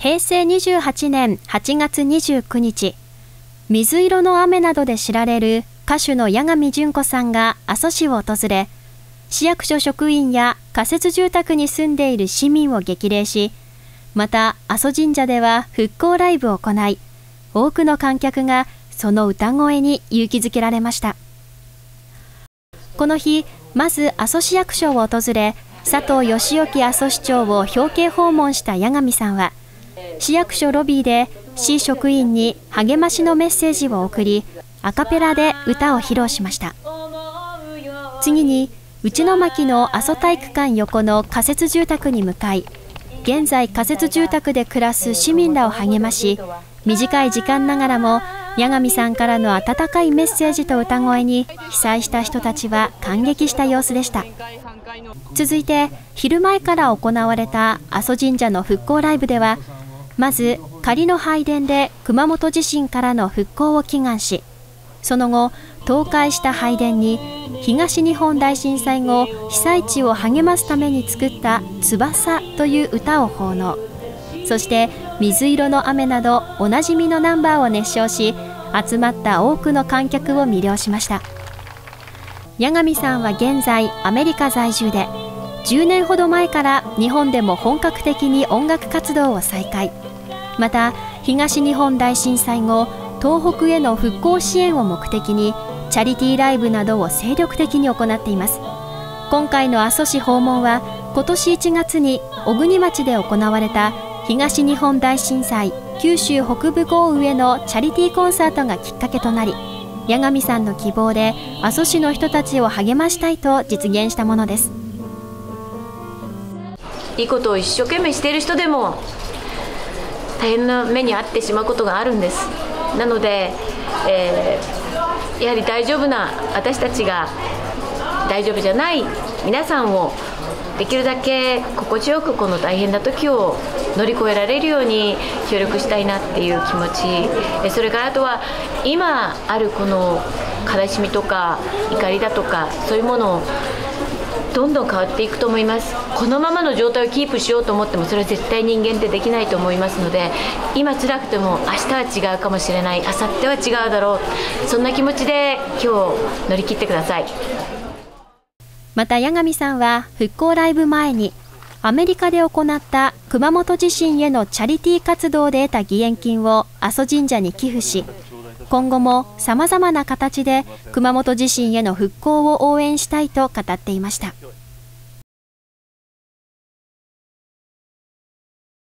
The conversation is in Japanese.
平成28年8月29日、水色の雨などで知られる歌手の八神純子さんが阿蘇市を訪れ、市役所職員や仮設住宅に住んでいる市民を激励し、また阿蘇神社では復興ライブを行い、多くの観客がその歌声に勇気づけられました。この日、まず阿蘇市役所を訪れ、佐藤義興阿蘇市長を表敬訪問した八神さんは、市役所ロビーで市職員に励ましのメッセージを送り、アカペラで歌を披露しました。次に、内巻の阿蘇体育館横の仮設住宅に向かい、現在仮設住宅で暮らす市民らを励まし、短い時間ながらも八神さんからの温かいメッセージと歌声に被災した人たちは感激した様子でした。続いて昼前から行われた阿蘇神社の復興ライブでは、まず仮の拝殿で熊本地震からの復興を祈願し、その後倒壊した拝殿に東日本大震災後被災地を励ますために作った翼という歌を奉納。そして水色の雨などおなじみのナンバーを熱唱し、集まった多くの観客を魅了しました。八神さんは現在アメリカ在住で、10年ほど前から日本でも本格的に音楽活動を再開。また東日本大震災後、東北への復興支援を目的にチャリティーライブなどを精力的に行っています。今回の阿蘇市訪問は、今年1月に小国町で行われた東日本大震災九州北部豪雨へのチャリティーコンサートがきっかけとなり、八神さんの希望で阿蘇市の人たちを励ましたいと実現したものです。 いいことを一生懸命している人でも大変な目に遭ってしまうことがあるんです。なので、やはり大丈夫な私たちが大丈夫じゃない皆さんをできるだけ心地よくこの大変な時を乗り越えられるように協力したいなっていう気持ち、それからあとは今あるこの悲しみとか怒りだとか、そういうものをどんどん変わっていくと思います。このままの状態をキープしようと思ってもそれは絶対人間ってできないと思いますので、今辛くても明日は違うかもしれない、明後日は違うだろう、そんな気持ちで今日乗り切ってください。 また八神さんは復興ライブ前にアメリカで行った熊本地震へのチャリティー活動で得た義援金を阿蘇神社に寄付し、今後もさまざまな形で熊本地震への復興を応援したいと語っていました。